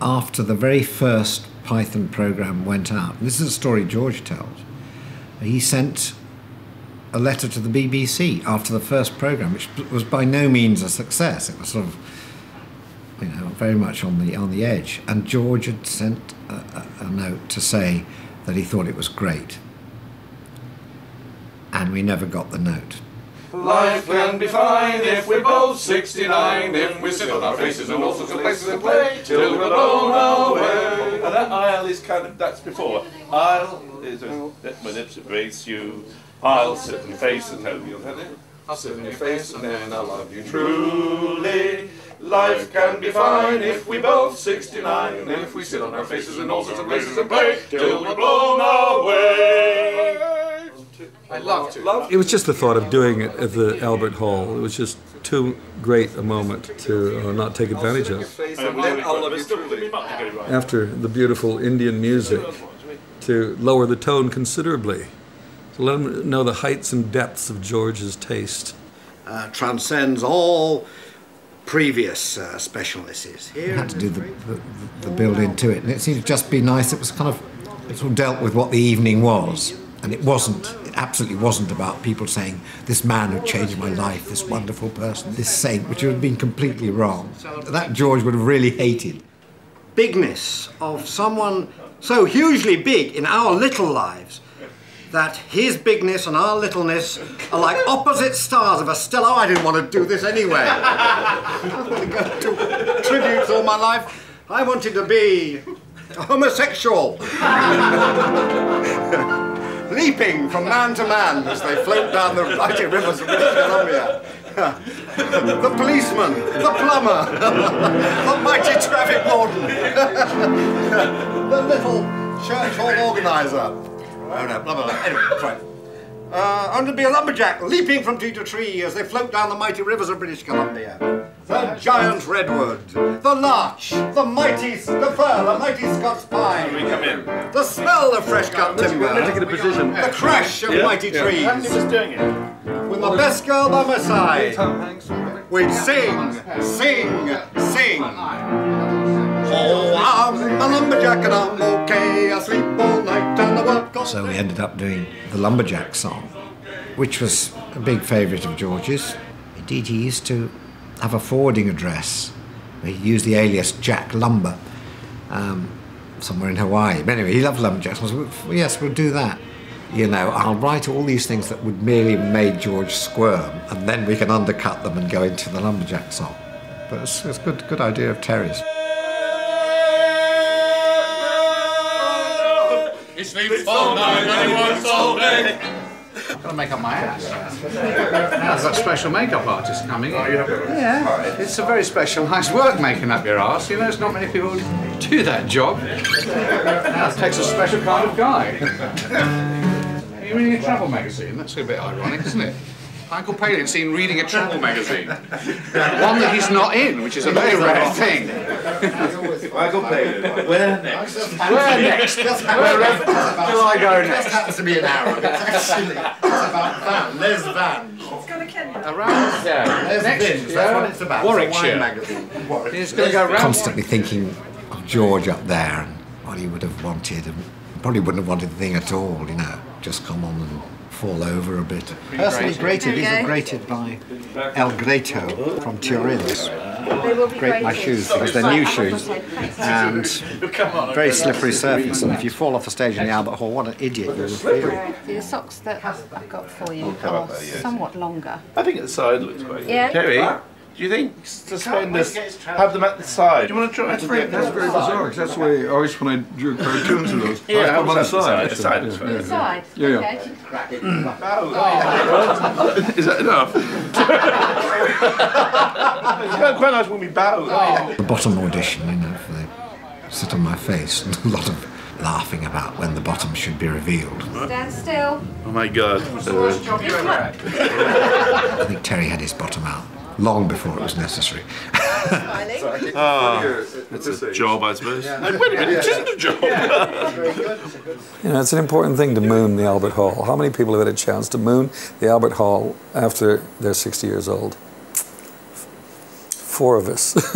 after the very first Python program went out, and this is a story George tells, he sent a letter to the BBC after the first program, which was by no means a success. It was sort of, you know, very much on the edge. And George had sent a note to say that he thought it was great. And we never got the note. Life can be fine if we're both 69, if we sit on our faces in all sorts of places and play till we're blown away. And that I'll is kind of, that's before. I'll is let my lips embrace you. I'll sit in your face and tell you that I'll sit in your face and then I'll love you truly. Life can be fine if we both 69, and if we sit on our faces in all sorts of places and play till we're blown away. I love to. It was just the thought of doing it at the Albert Hall. It was just too great a moment to not take advantage of. After the beautiful Indian music, to lower the tone considerably, to let them know the heights and depths of George's taste. Transcends all previous specialities. You had to do the build into it, and it seemed to just be nice. It was kind of, it sort of dealt with what the evening was, and it absolutely wasn't about people saying, this man who changed my life, this wonderful person, this saint, which would have been completely wrong. That George would have really hated. Bigness of someone so hugely big in our little lives that his bigness and our littleness are like opposite stars of a stellar. Oh, I didn't want to do this anyway. I want to go to tributes all my life. I wanted to be a homosexual. Leaping from man to man as they float down the mighty rivers of British Columbia. The policeman, the plumber, the mighty traffic warden, the little church hall organizer. Oh no, blah, blah, blah. Anyway, that's right. I want to be a lumberjack, leaping from tree to tree as they float down the mighty rivers of British Columbia. The giant redwood, the larch, the fir, the mighty Scots pine. We come in. The smell of fresh cut timber. Let's get a position. The crash of mighty trees. And he was doing it. With my best girl by my side, we'd sing, sing, sing. Oh, I'm a lumberjack and I'm okay. I sleep all night and I work all. So we ended up doing the Lumberjack song, which was a big favourite of George's. Indeed, he used to have a forwarding address where he used the alias Jack Lumber, somewhere in Hawaii. But anyway, he loved lumberjacks. I said, well, yes, we'll do that. You know, I'll write all these things that would merely make George squirm, and then we can undercut them and go into the Lumberjack song. But it's a good idea of Terry's. He sleeps all night and he works all day. I've got to make up my ass. I've got special makeup artists coming in. Yeah, it's a very specialised work making up your ass. You know, there's not many people who do that job. It takes a special kind of guy. Are you reading a travel magazine? That's a bit ironic, isn't it? Uncle Palin's seen reading a travel magazine. One that he's not in, which is a very rare thing. Uncle Palin, where next? Where next? Where do I go next? It happens to be an Arab. It's about Van. There's Van. It's going to Kenya. Around there. There's Vin's. That's what it's about. Warwickshire. It's a wine magazine. He's going to go round. Constantly thinking of George up there and what he would have wanted, and probably wouldn't have wanted the thing at all, you know, just come on and fall over a bit. Personally grated, these are grated by El Greto from Turin's. Grate my shoes because they're new shoes and very slippery surface, and if you fall off the stage in the Albert Hall, what an idiot you will feel. The socks that I've got for you are somewhat longer. I think the side looks great. Yeah. Kerry, do you think suspenders have them at the side? Do you want to try? That's very bizarre, because that's the way I always, when I drew cartoons of those, I put them on the side. The side is On the side? Yeah, yeah. Okay. Is that enough? It's quite nice when we bow. The bottom audition, you know, they sit on my face, and a lot of laughing about when the bottom should be revealed. Stand still. Oh my God. I think Terry had his bottom out long before it was necessary. It's a job, I suppose. Wait a minute, it isn't a job. You know, it's an important thing to moon the Albert Hall. How many people have had a chance to moon the Albert Hall after they're 60 years old? 4 of us.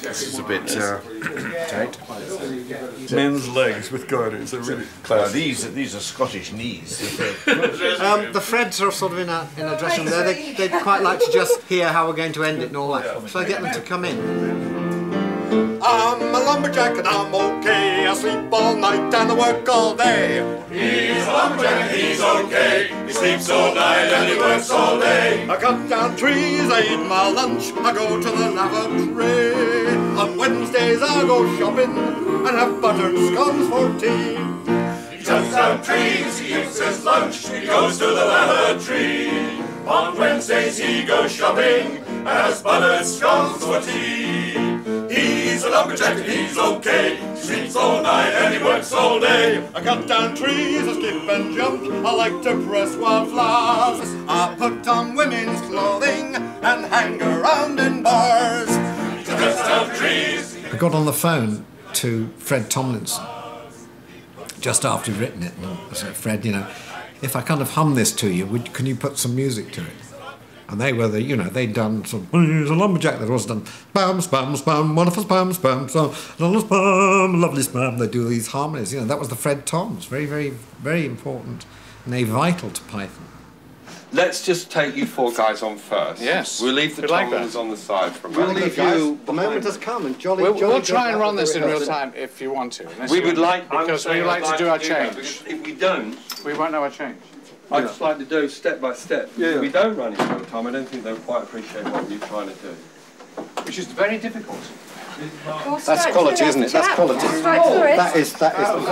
This is a bit tight. Men's legs with garters are really classic. These are Scottish knees. The Freds are sort of in a dressing room there. They'd quite like to just hear how we're going to end it and all that. So I get them to come in. I'm a lumberjack and I'm okay. I sleep all night and I work all day. He's a lumberjack and he's okay. He sleeps all night and he works all day. I cut down trees, I eat my lunch, I go to the lavatory. On Wednesdays I go shopping and have buttered scones for tea. He cuts down trees, he eats his lunch, he goes to the lavatory. On Wednesdays he goes shopping and has buttered scones for tea. He's a lumberjack and he's okay. He sleeps all night and he works all day. I cut down trees, I skip and jump, I like to press wildflowers. I put on women's clothing and hang around in bars. He cuts down trees. I got on the phone to Fred Tomlinson just after he'd written it, and I said, Fred, you know, if I kind of hum this to you, can you put some music to it? And they were, they'd done some, he's a lumberjack that was done, spam, spam, spam, wonderful spam, spam, spam, spam, lovely spam. They do these harmonies, that was the Fred Toms, very, very, very important, and they vital to Python. Let's just take you four guys on first. Yes. We'll leave the Toms on the side for a moment. We'll leave you, the moment has come, and We'll try and run this in real time if you want to. We would like, because we like to do our change. If we don't, we won't know our change. I'd just like to do step by step. Yeah. If we don't run it all the time, I don't think they'll quite appreciate what you're trying to do. Which is very difficult. That's quality, isn't it? That's quality. That is the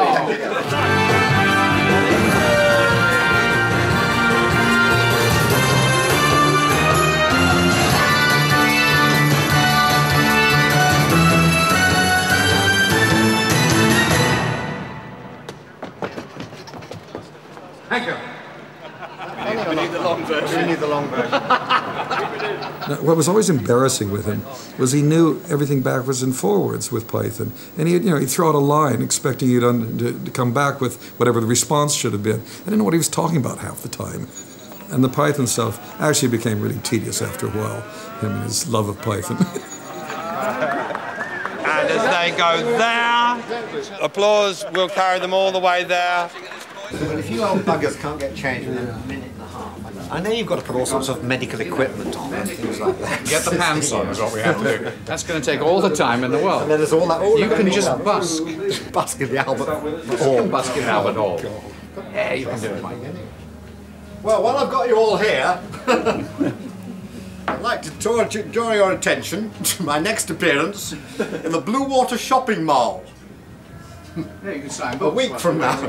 Thank you. We need the long version. We need the long version. Now, what was always embarrassing with him was he knew everything backwards and forwards with Python, and he'd throw out a line expecting you to come back with whatever the response should have been. I didn't know what he was talking about half the time. And the Python stuff actually became really tedious after a while, him and his love of Python. And as they go there, applause will carry them all the way there. But if you old buggers can't get changed within a minute and a half, and then you've got to put all sorts of medical equipment on and things like that. Get the pants on is what we have to do. That's going to take all the time in the world. And then there's all that. You can just busk. Busk in the Albert Hall. Busk in Albert Hall. Yeah, you can do it, Mike. Well, while I've got you all here, I'd like to draw your attention to my next appearance in the Blue Water Shopping Mall. Yeah, you can sign A week from now.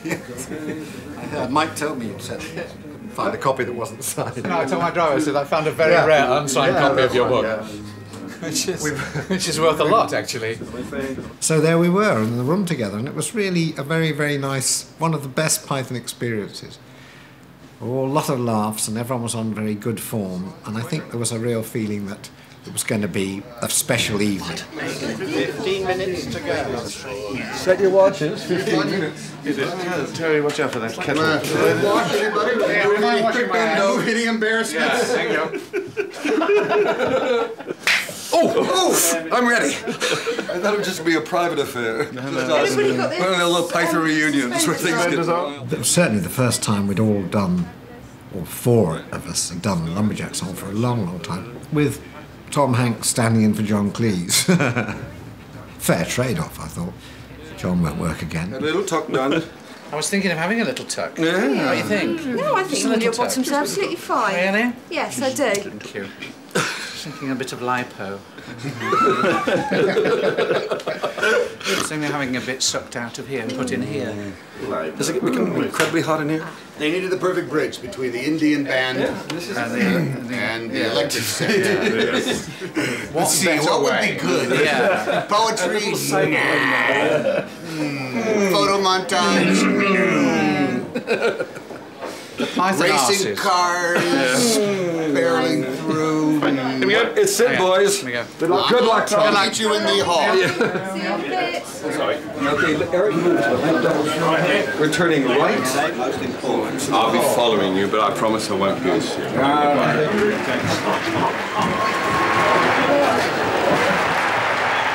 Mike told me you'd said couldn't find a copy that wasn't signed. No, I told my driver, I said I found a very rare unsigned copy of your book. Yeah. Which is worth a lot, actually. So there we were in the room together, and it was really a very, very nice, one of the best Python experiences. A lot of laughs, and everyone was on very good form, and I think there was a real feeling that it was going to be a special evening. 15 minutes to go. Set your watches, 15 minutes. Terry, watch out for that kettle. Watch anybody? Yeah, we might watch my No any embarrassments. There you go. Oh, I'm ready. I thought it would just be a private affair. One of the little Python reunions where things get... It was certainly the first time we'd all done, or four of us had done the Lumberjack song for a long, long time, with Tom Hanks standing in for John Cleese. Fair trade-off, I thought. John won't work again. A little tuck done. I was thinking of having a little tuck. Yeah. What do you think? No, I think your bottom's absolutely fine. Really? Yes, I do. Thank you. Thinking a bit of lipo. Thinking of having a bit sucked out of here and put in here. Does it become incredibly hot in here? They needed the perfect bridge between the Indian band and the electric set. What better way? Would be good? Yeah. Poetry? Photo montage? The Python Racing arses. cars? Barreling through? Here we go. It's it, boys. Here we go. Good luck, Tom. I'll meet you in the hall. See you in a bit. Okay, Eric, we're turning right. I'll be following you, but I promise I won't goose you.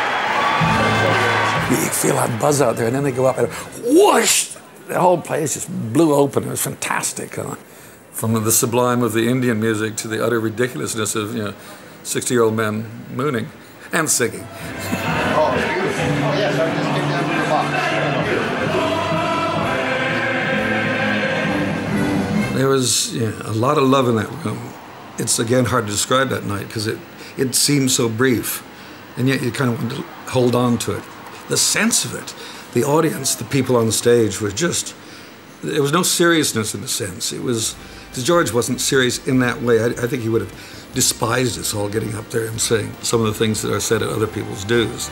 you feel that buzz out there, and then they go up and whoosh, the whole place just blew open. It was fantastic. From the sublime of the Indian music to the utter ridiculousness of 60-year-old men mooning and singing. Oh, it's beautiful. Oh, yes, I just came down from the box. There was a lot of love in that room. It's, again, hard to describe that night because it seemed so brief, and yet you kind of wanted to hold on to it. The sense of it, the audience, the people on the stage were just, there was no seriousness in the sense. It was, because George wasn't serious in that way. I think he would have despised us all getting up there and saying some of the things that are said at other people's dues.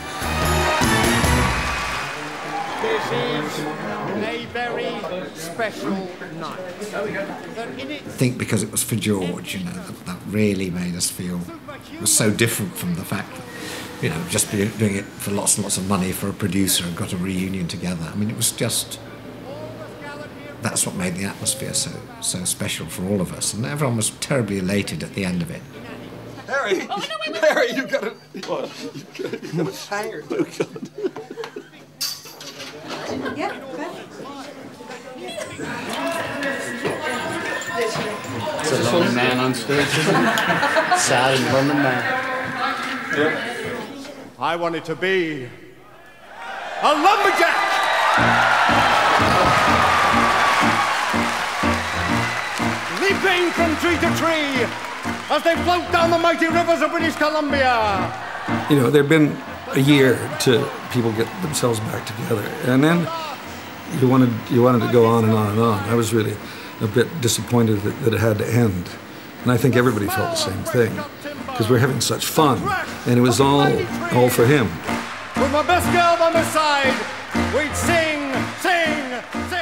This is a very special night. I think because it was for George, that really made us feel it was so different from the fact that, just doing it for lots and lots of money for a producer and got a reunion together. I mean, it was just, that's what made the atmosphere so special for all of us, and everyone was terribly elated at the end of it. Harry! Oh, no, wait. Harry, you got a... What? You got a hanger. Yeah, It's a lonely man on stage, isn't it? Sad and lonely man. I wanted to be a lumberjack! Leaping from tree to tree as they float down the mighty rivers of British Columbia. There'd been a year to people get themselves back together, and then you wanted to go on and on and on. I was really a bit disappointed that it had to end, and I think everybody felt the same thing because we're having such fun, and it was all for him. With my best girl by my side, we'd sing, sing, sing.